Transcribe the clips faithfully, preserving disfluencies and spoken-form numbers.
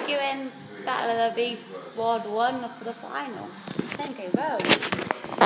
make you in Battle of the Beast World one for the final. Then go row.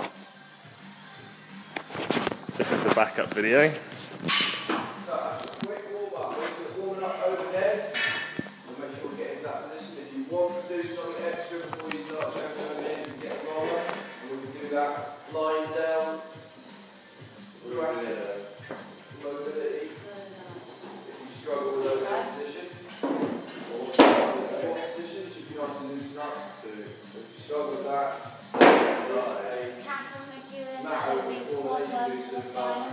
This is the backup video. So, quick warm up. We're warming up over there. We'll make sure we get into that position. If you want to do something extra before you start jumping over in and get a roller, and we can do that lying down. Mobility. Mobility. If you struggle with over position, or squat position, it should be nice and loosen up. So, if you struggle with that, right. Mat over before they do some uh,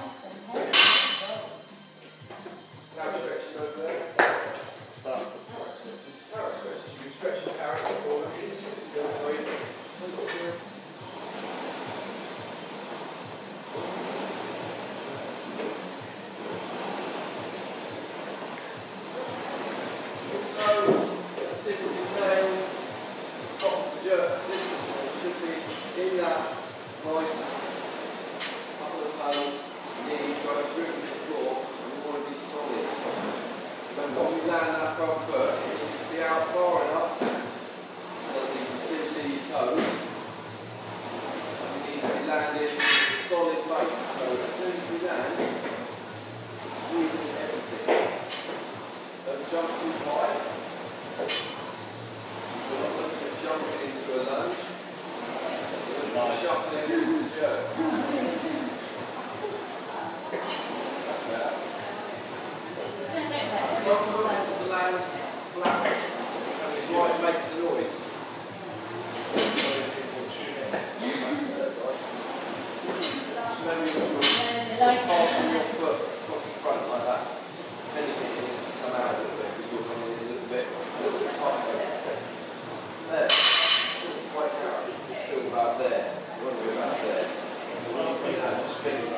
carrot stretches over there. Start. Carrot stretches. You can stretch the carrot before the knees. Go for it. Also, let's see if we can nail the top of the jerk. It should be in that nice couple of toes, knees, right through to the floor, and we want to be solid. When we land that front foot, it needs to be out far enough so that you can still see your toes. And we need to be landing in a solid base. So as soon as we land, squeezing everything. Don't jump too high. We're not looking at jumping into a lunge. Shuffling into the jerk. That's better. Don't put it into the land flat. That is why it makes a noise. So maybe you can pass on your foot across the front like that. Anything needs to come out a little bit because you're coming in a little bit, a little bit tighter. There. Quite out. Still about there. When we're about there, you know, just spin it.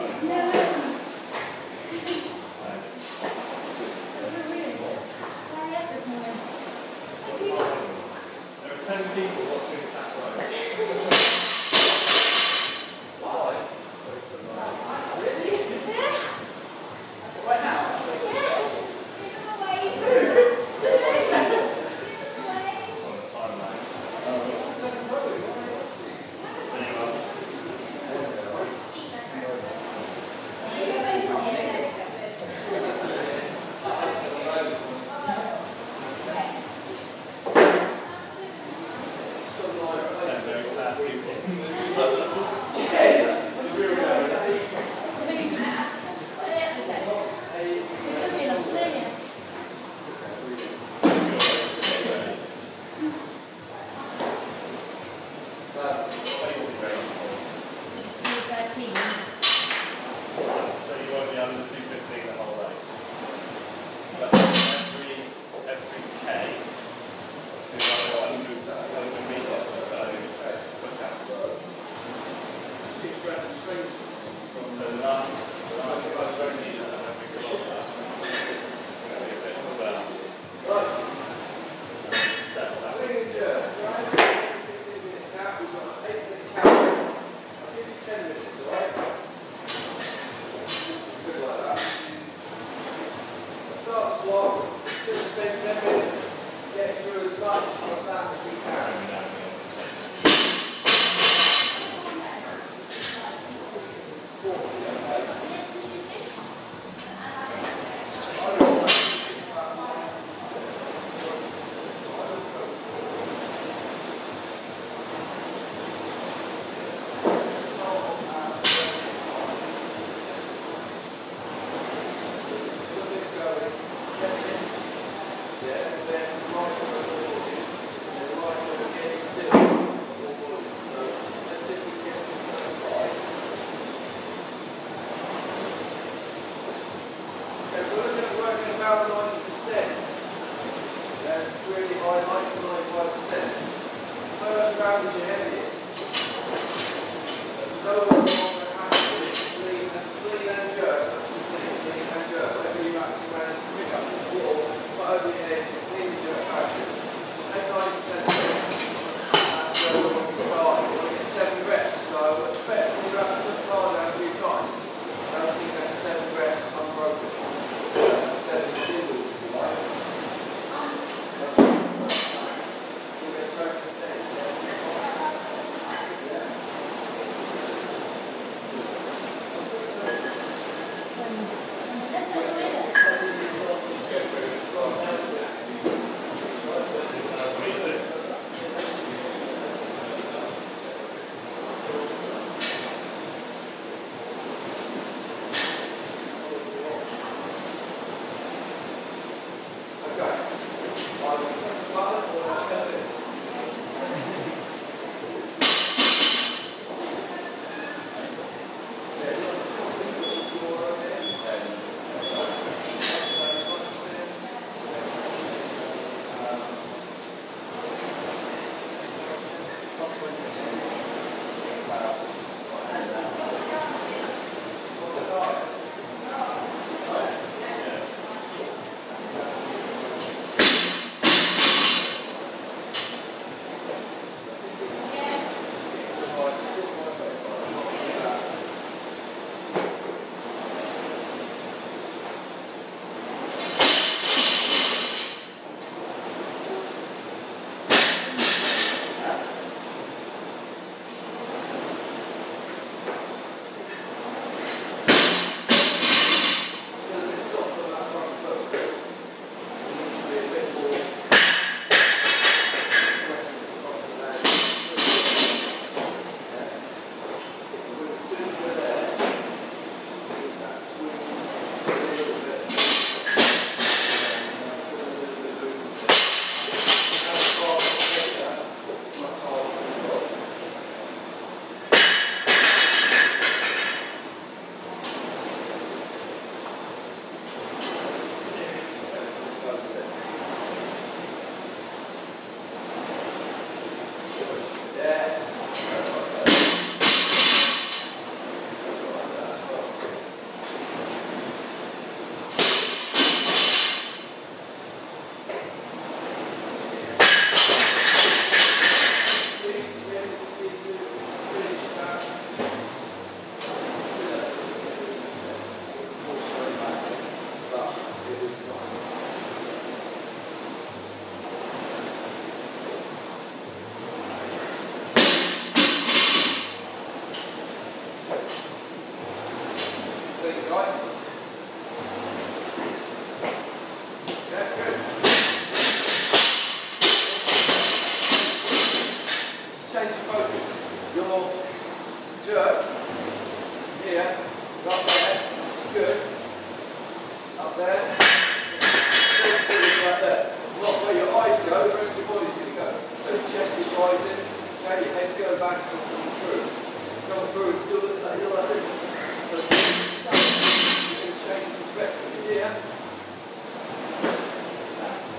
There are ten people watching this at home. Right now?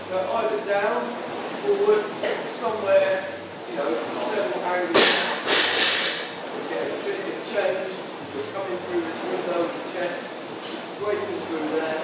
So either down, forward, somewhere, you know, several angles out. We'll get a bit of change. We're coming through this window of the chest, breaking through there.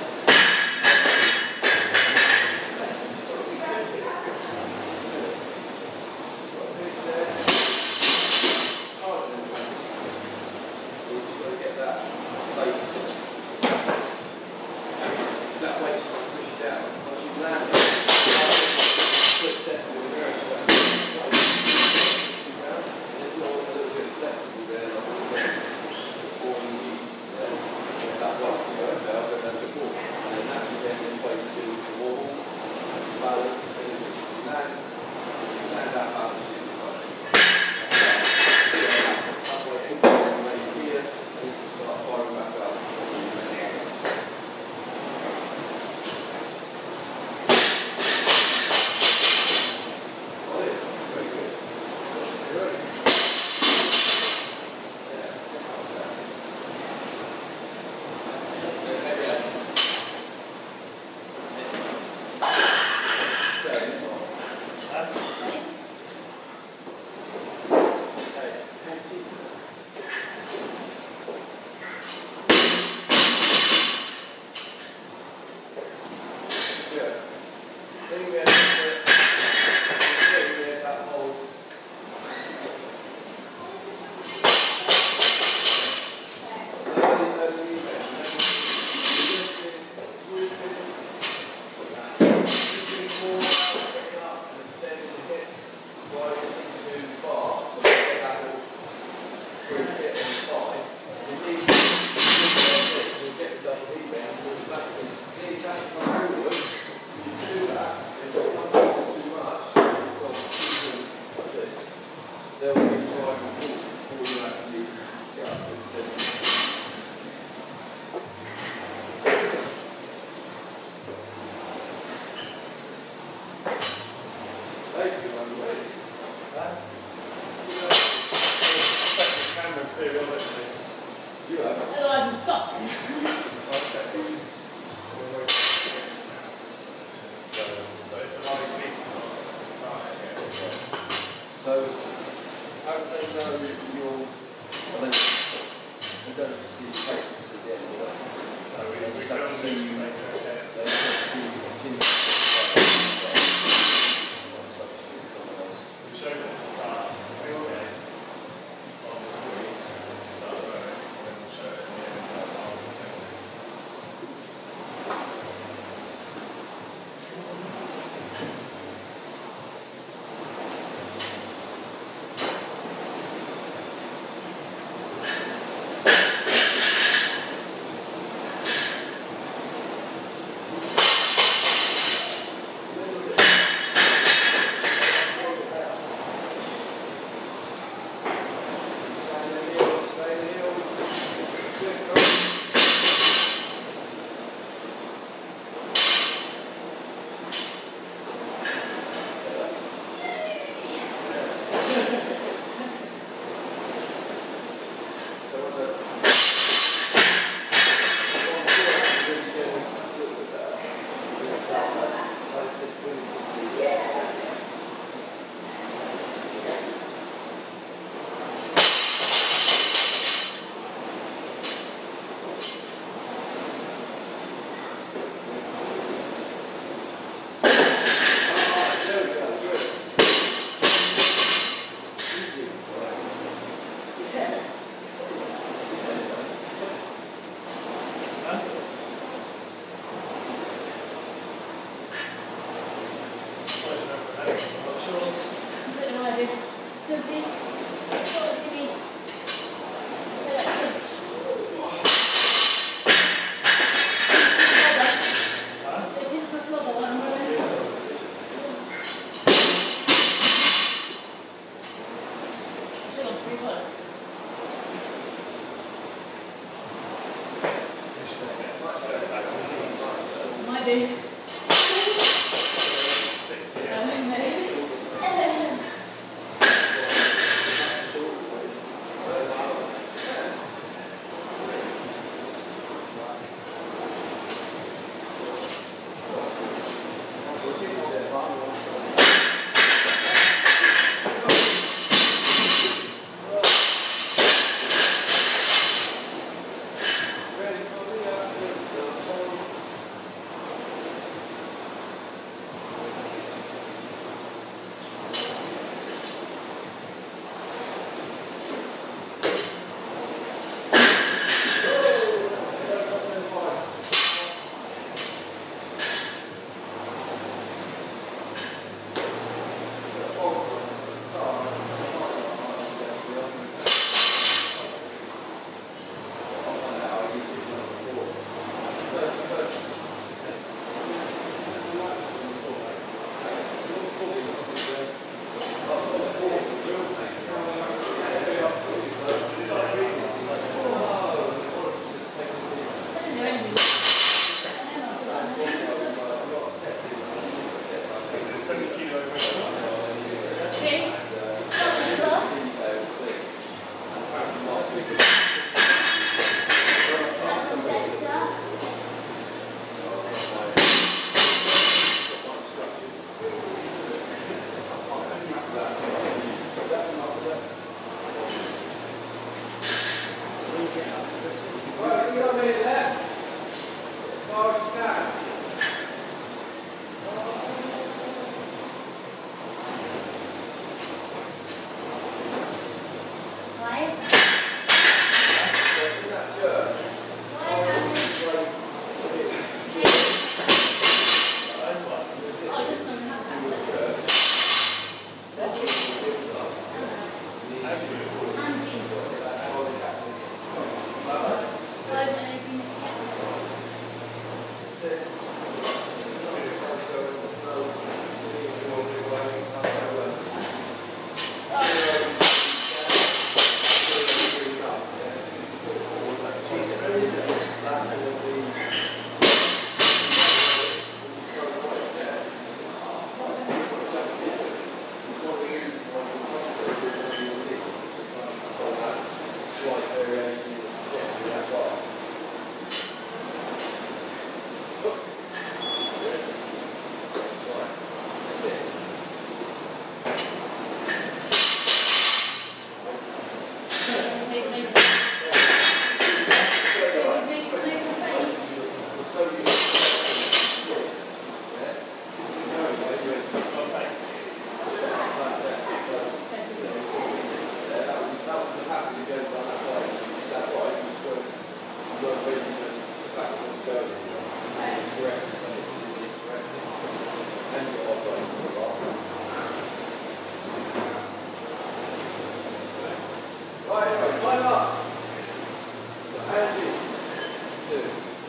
seventy kilo over. Okay. Right, you got a minute left. As far as you can. Right, anyway, climb up. Angie, two.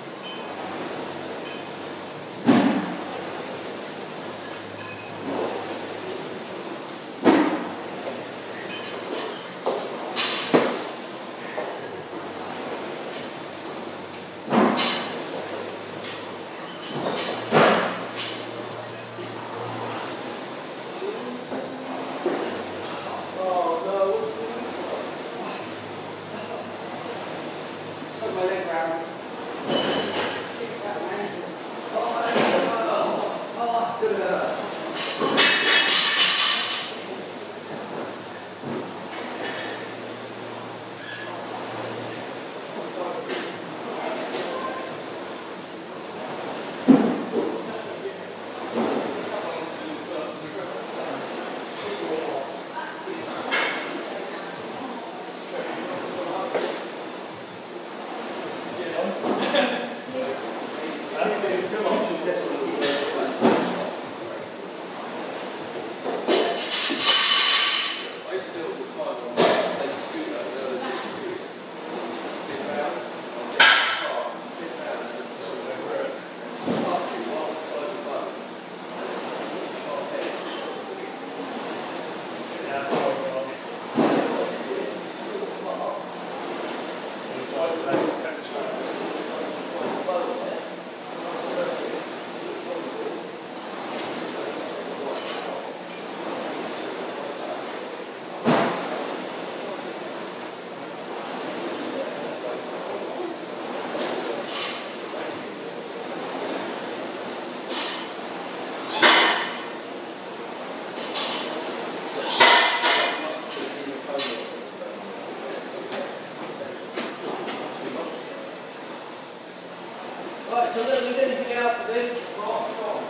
Right, so look, look anything out for this. Rock on.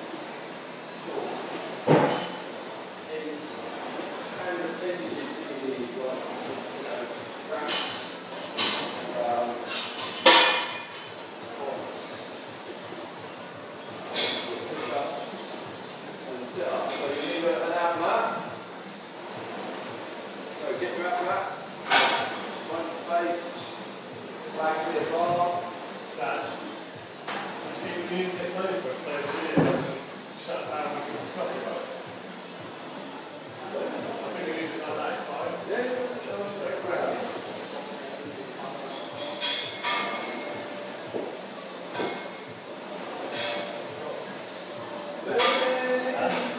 Sure. In kind of vintages you need, like, you know, wraps, um, push-ups, and sit-ups. So you need an out mat. So get your out mats, one space, back to the bar. That. See, we need to take those for us over here and shut down and talk about it. I think we need to know that side. Yeah, yeah, so great. Hey.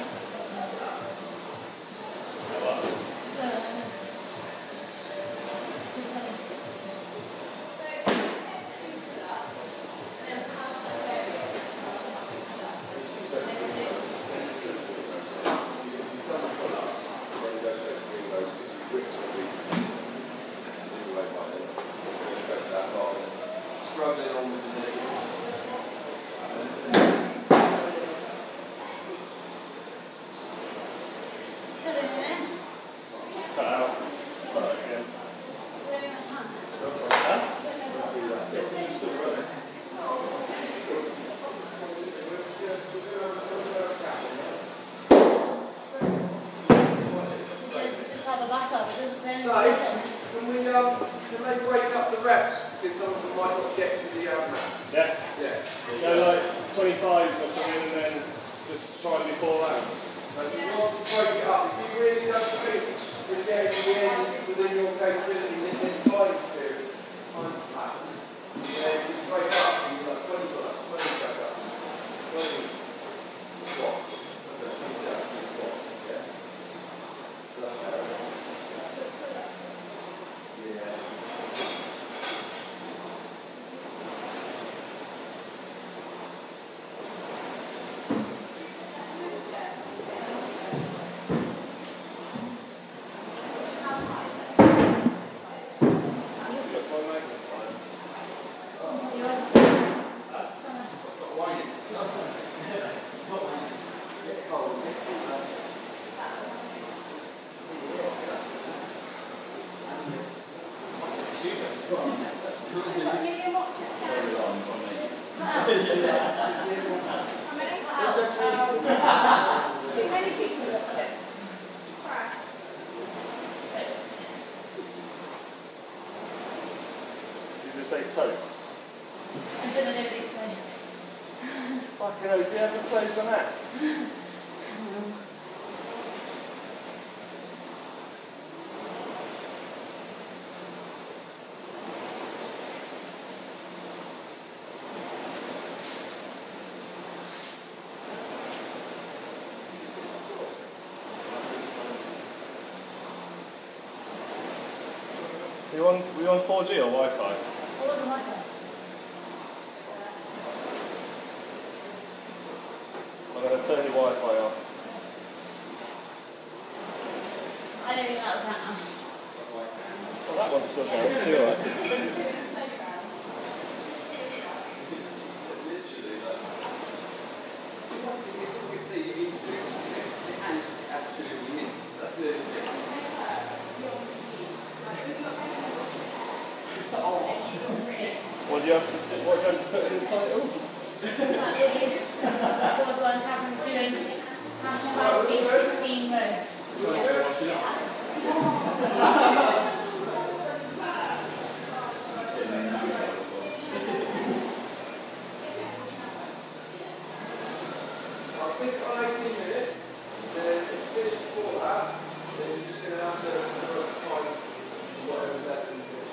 Dave, can we um, can they break up the reps because some of them might not get to the um, mats? Yeah. Yes. Go like twenty-fives or something and then just try and do four rounds. So if you want to break it up, if you really don't think you're getting the end within your capabilities in this time period, time plan, then you break up and you've got twenty pull-ups, twenty press-ups, twenty squats, and then twenty sets, twenty squats. Yeah. So that's how it is. Yeah. Say totes. I don't know what it said. Fucking hell, do you have a place on that? You on, were you on four G or Wi-Fi? I'm going to turn your Wi-Fi off. I don't think that was that now. Well, that one's still going too, right? What do you have to, what do you have to put in the title? sixteen rows. I think on eighteen minutes, then it's finished before that, then you're just going to have to find whatever's left in the finish.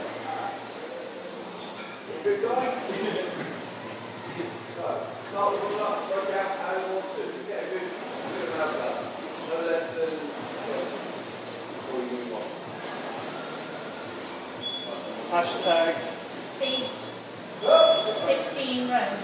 Good guys? So, start with all up, work out how you want to. Get a good, good amount of that. No less than well, before you move on. Hashtag sixteen rows.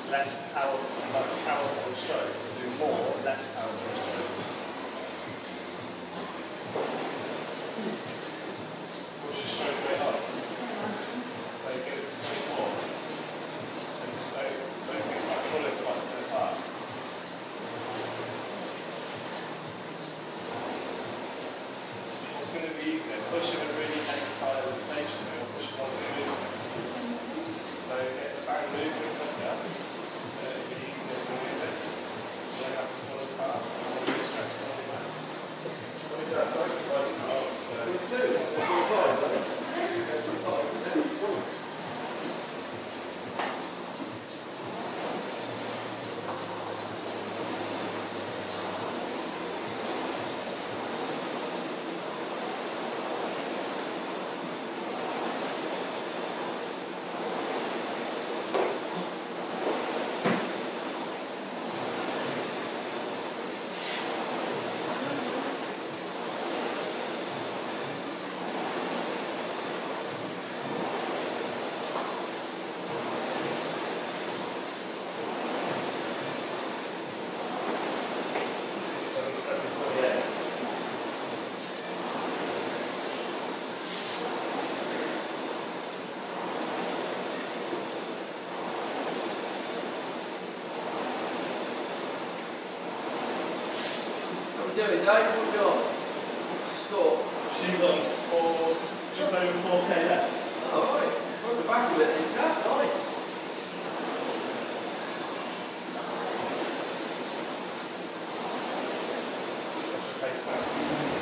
less powerful, like powerful strokes, do more, less powerful strokes. Push your stroke rate up. So you get it to more. And just don't, don't think about pulling quite so fast. What's going to be easier? Pushing a really heavy tire with stationary or pushing one with movement. So get the bang movement quicker. It'll be easier to move it. You don't have to pull as hard. There's no stress on your back. What is that, sorry? Oh, so twenty-two. twenty-five, I think. twenty-five, isn't it? Doing, Dave, what you on? Score. she's on four, just over four K left. Oh, right. From the back of it, in that, nice. Face that.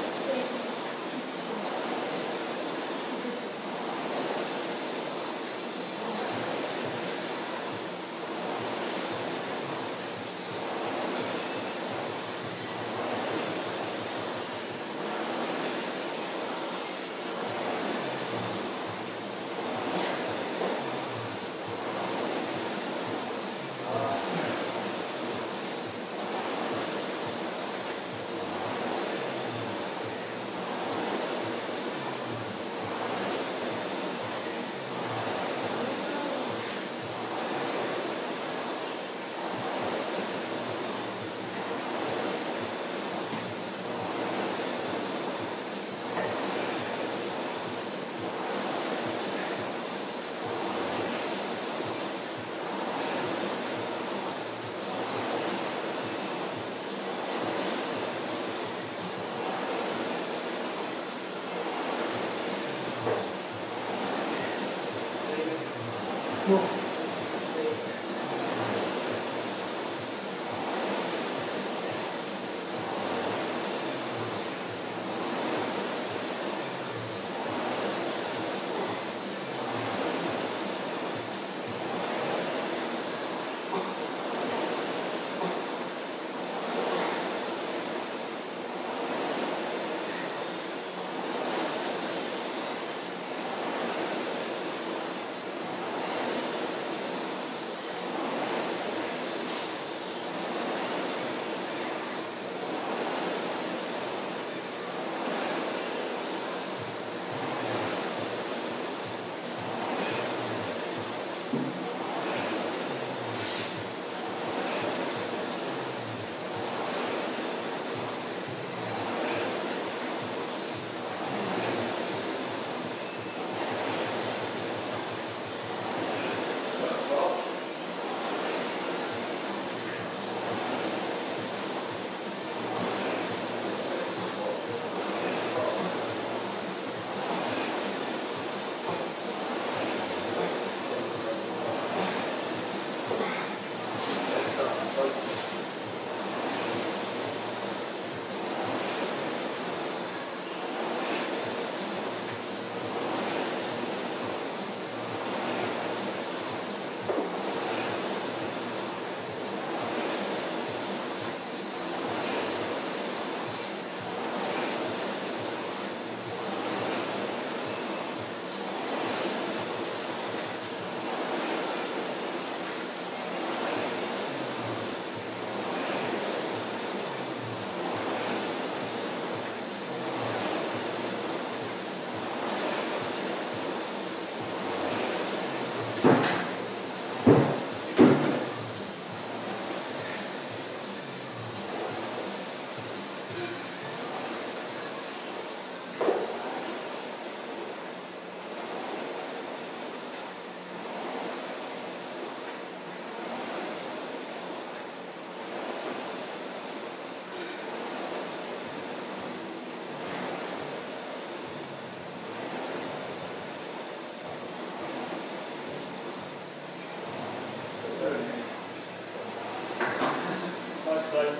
slopes.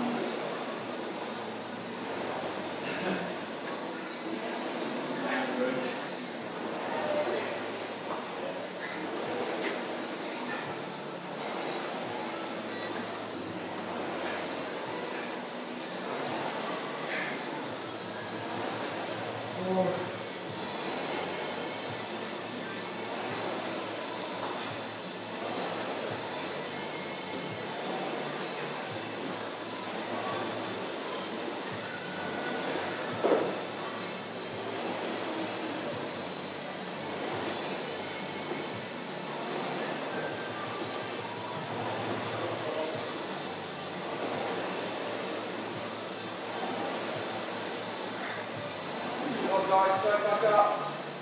Come on guys, stand back up.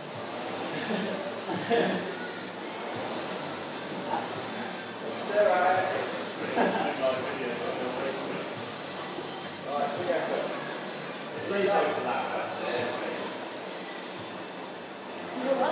Sarah. Right, big effort. Please go for that. That's it. You know what?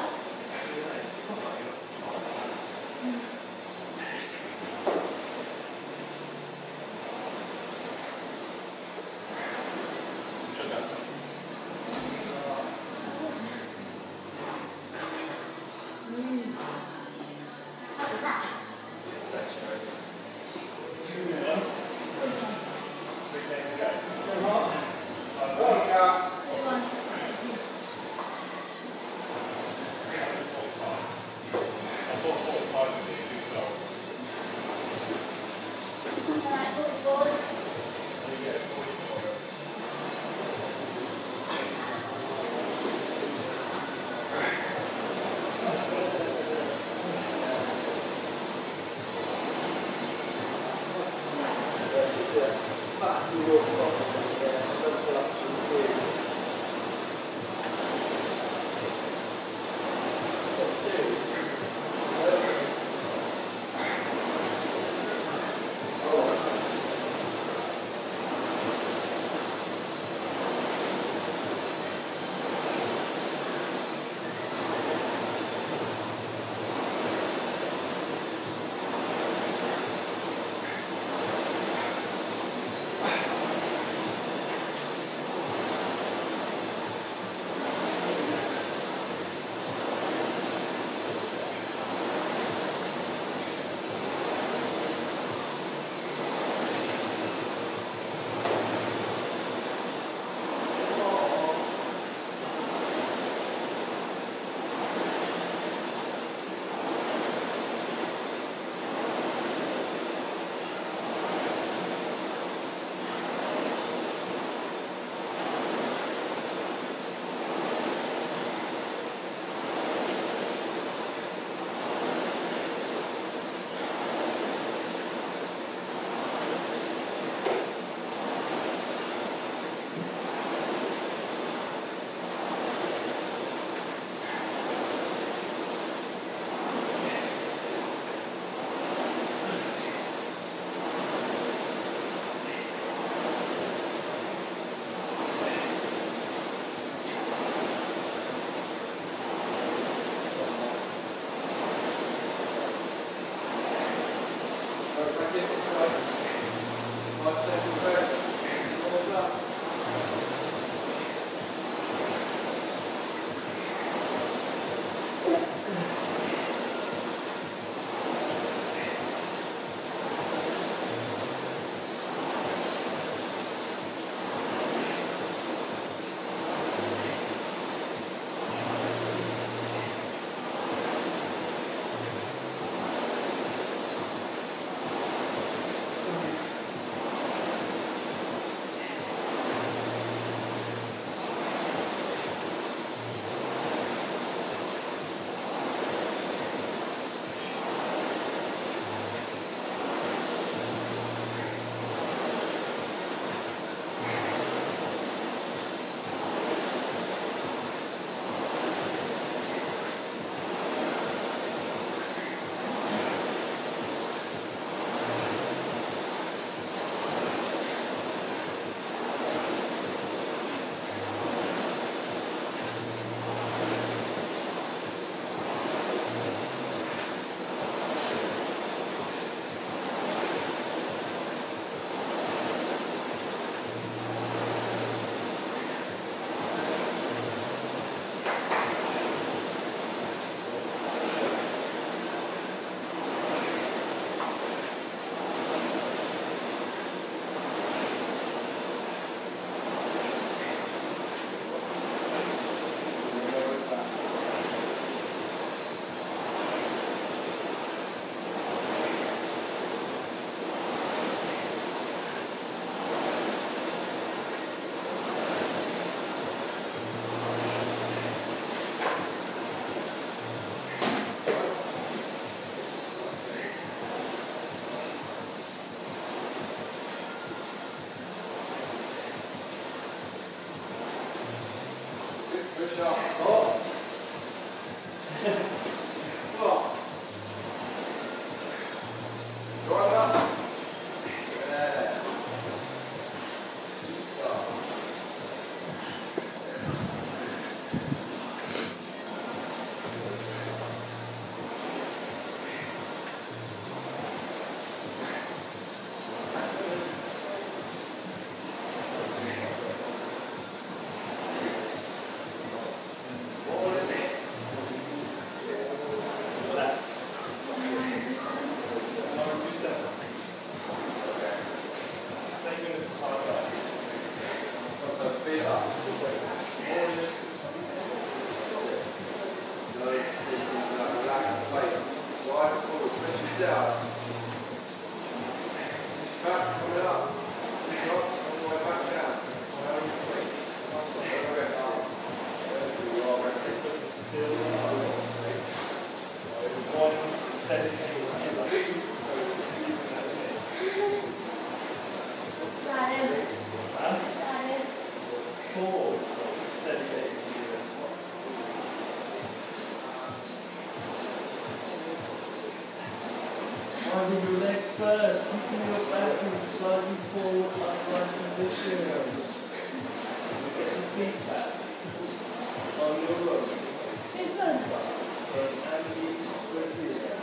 first, keeping your back and sliding forward upright positions. Get some feedback on your rope. Remember, from Andy Brazil.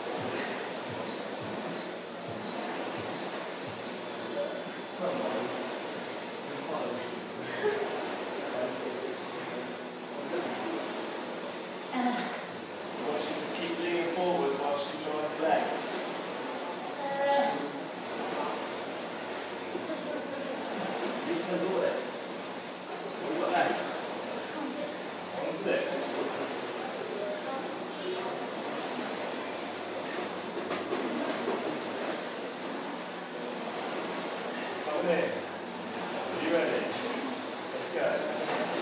Someone will follow you. I want you to keep leaning forward whilst you drive your legs. On six. Coming in. Are you ready? Let's go.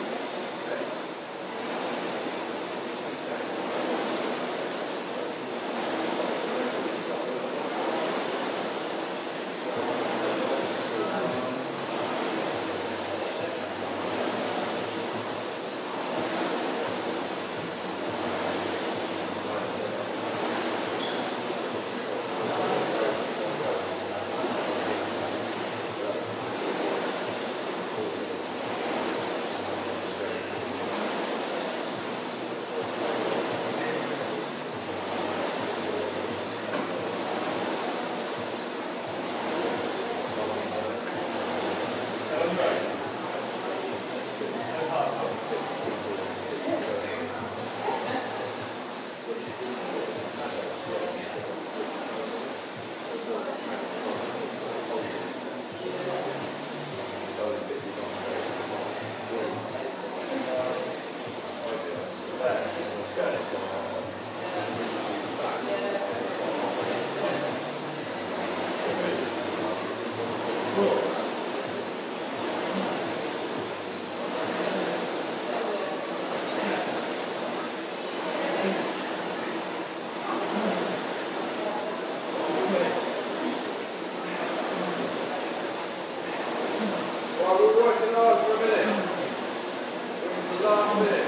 While we're working hard for a minute, this is the last minute.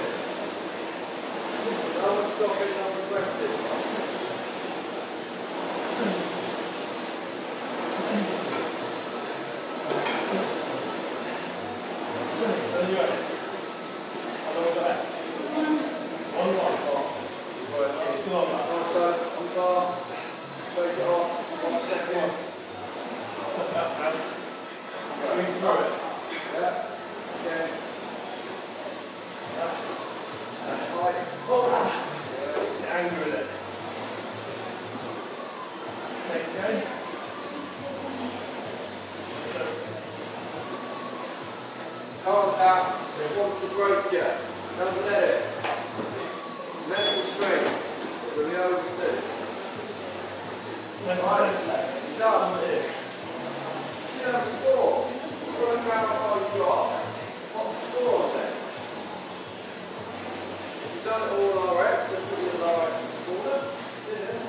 No one's stopping, no one's resting. So you ready? How long is that? One more. Let's go on that. One side, one bar, take it off, one second. Set that down. Going through it. Yeah, okay. Right. Get angry with it. Next go. Calm down. It wants to break you. Don't let it. Mental strength. We'll be able to see. Right. Done. You know the score. Work out how you got. What the score is then? You've done it all R X, so put it in R X score. Yeah.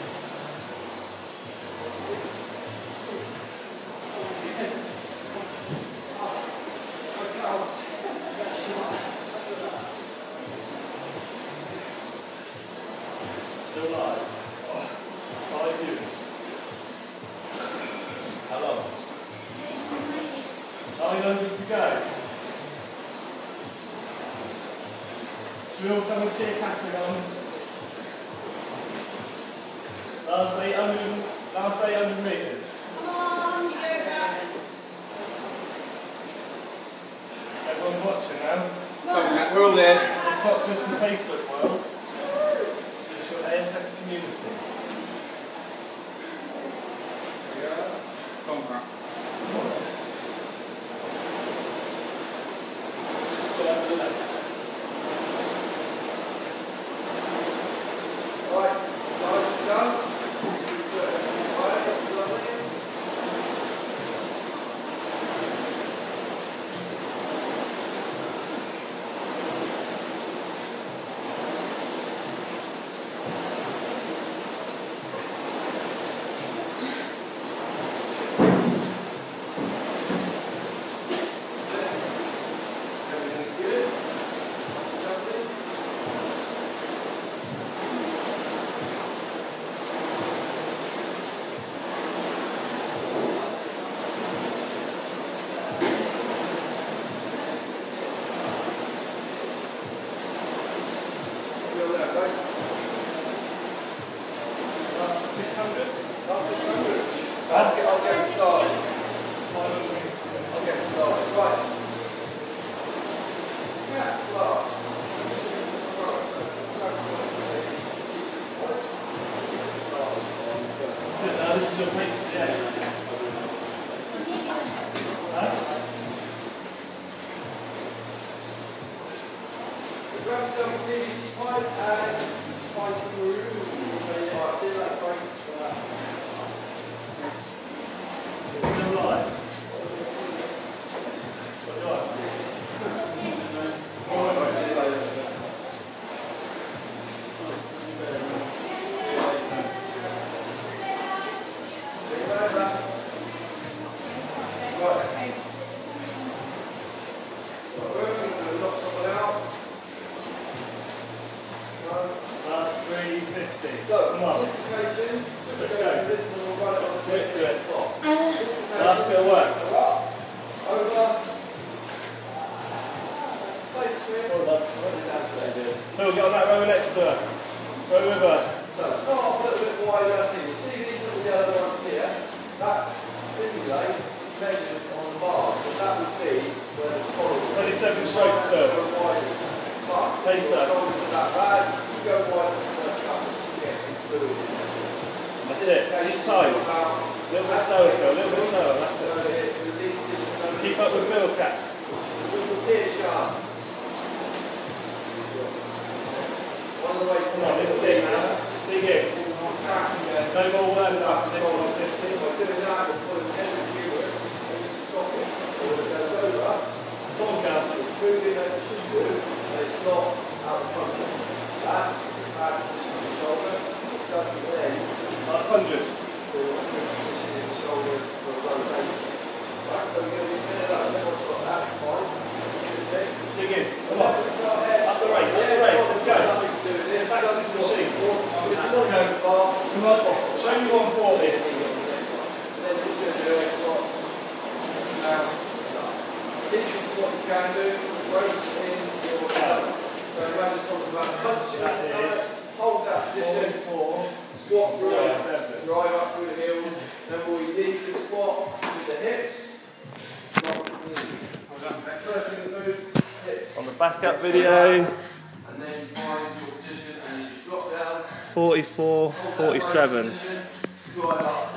Still alive. Oh, five units. How long? nine hundred to go. Should we all come and cheer Catherine on? Last eight hundred, last eight hundred metres. Come on, you go back. Everyone's watching now. We're all there. It's not just the Facebook world. It's your A F S community. Yeah. Come on. Pull over the legs. Right, nice done. Right, lovely. I'll get, I'll get started. I'll get started. Right. Yeah, class. Now this is your place today. Huh? Grab some of these pipe and find some room. Alright, see that break for that. It's still live. What do I see? Alright, see you later. See you later. Right. We're going to knock someone out. Last three fifty. So, come on. Participation. Let's go. This one will run it on the Quick to it. Participation. Last bit of work. Over. Space swim. Hold on. Phil, get on that row next to her. Row with her. So, start off a little bit wider out here. You see these little yellow ones here? That simulate measures on the bar. So that would be where the column is. twenty-seven strokes, Phil. Pace up. That bad. You go wide for the first couple to get some fluid in there. That's it. Keep time. A little bit slower, Phil. A little bit slower. That's So it. it releases some Keep up with Phil, Cat. little gear sharp. One of the ways Come on, this is it now. Dig in. No more warmed up. Next one fifty. By doing that, we'll put an end of viewers in the socket, or it goes over, Come on, Cat. it's moving as it should do, and it's not out of front. That is back position of the shoulder, it doesn't then Last hundred. do a position in the shoulder for a rotation. Right, so we're going to be doing that, everyone's got that, fine. Dig in. Come on. Up the rate, up the rate. Let's go. Nothing to do with this. Back to this machine. It's not going far. Come on. Show me one forty. And then you're just going to do a squat. Now, this is what you can do. Rotate in your toe. So imagine talking about punching That the stomach, is hold that position, squat through it, drive up through the heels. Then we lead the squat to the hips, drop the knees. And first thing that moves, hips. On the backup video. And then you find your position and you drop down. forty-four, Hold that forty-seven. position, drive up.